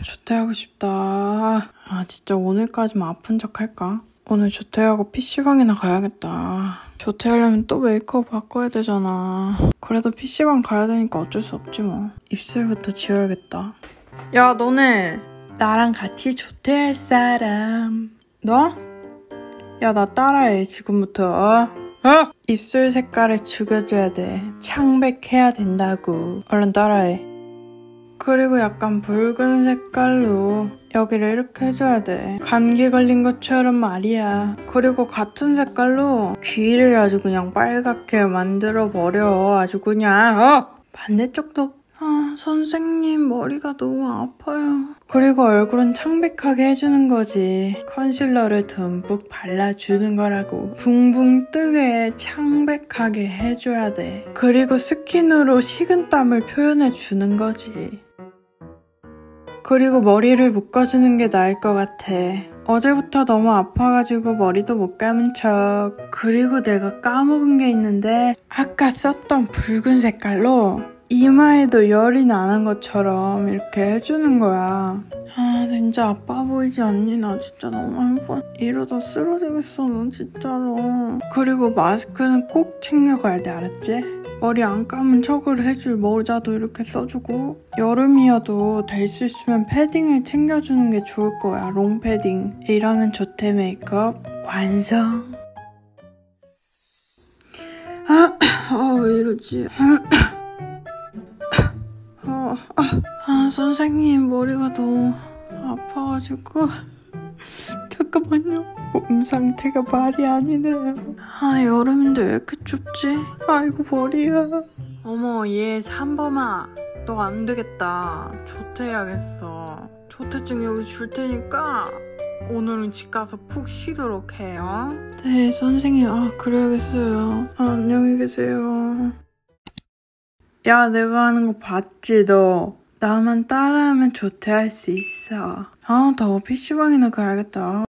조퇴하고 싶다. 아 진짜 오늘까지만 아픈 척 할까? 오늘 조퇴하고 PC방이나 가야겠다. 조퇴하려면 또 메이크업 바꿔야 되잖아. 그래도 PC방 가야 되니까 어쩔 수 없지 뭐. 입술부터 지워야겠다. 야 너네 나랑 같이 조퇴할 사람 너? 야 나 따라해 지금부터. 입술 색깔을 죽여줘야 돼. 창백해야 된다고. 얼른 따라해. 그리고 약간 붉은 색깔로 여기를 이렇게 해줘야 돼. 감기 걸린 것처럼 말이야. 그리고 같은 색깔로 귀를 아주 그냥 빨갛게 만들어버려. 아주 그냥 반대쪽도. 선생님 머리가 너무 아파요. 그리고 얼굴은 창백하게 해주는 거지. 컨실러를 듬뿍 발라주는 거라고. 붕붕 뜨게 창백하게 해줘야 돼. 그리고 스킨으로 식은땀을 표현해주는 거지. 그리고 머리를 묶어주는 게 나을 것 같아. 어제부터 너무 아파가지고 머리도 못 감은 척. 그리고 내가 까먹은 게 있는데 아까 썼던 붉은 색깔로 이마에도 열이 나는 것처럼 이렇게 해주는 거야. 진짜 아파 보이지 않니? 나 진짜 너무 아파. 이러다 쓰러지겠어 너 진짜로. 그리고 마스크는 꼭 챙겨가야 돼 알았지? 머리 안 감은 척을 해줄 모자도 이렇게 써주고 여름이어도 될 수 있으면 패딩을 챙겨주는 게 좋을 거야. 롱패딩. 이러면 조퇴 메이크업 완성. 왜 이러지? 선생님 머리가 너무 아파가지고 잠깐만요. 몸 상태가 말이 아니네요. 여름인데 왜 이렇게 춥지? 아이고 머리야. 어머 얘 삼범아 너 안 되겠다. 조퇴해야겠어. 조퇴증 여기 줄 테니까 오늘은 집 가서 푹 쉬도록 해요. 네 선생님. 그래야겠어요. 안녕히 계세요. 야 내가 하는 거 봤지 너? 나만 따라하면 조퇴할 수 있어. 더 PC방이나 가야겠다.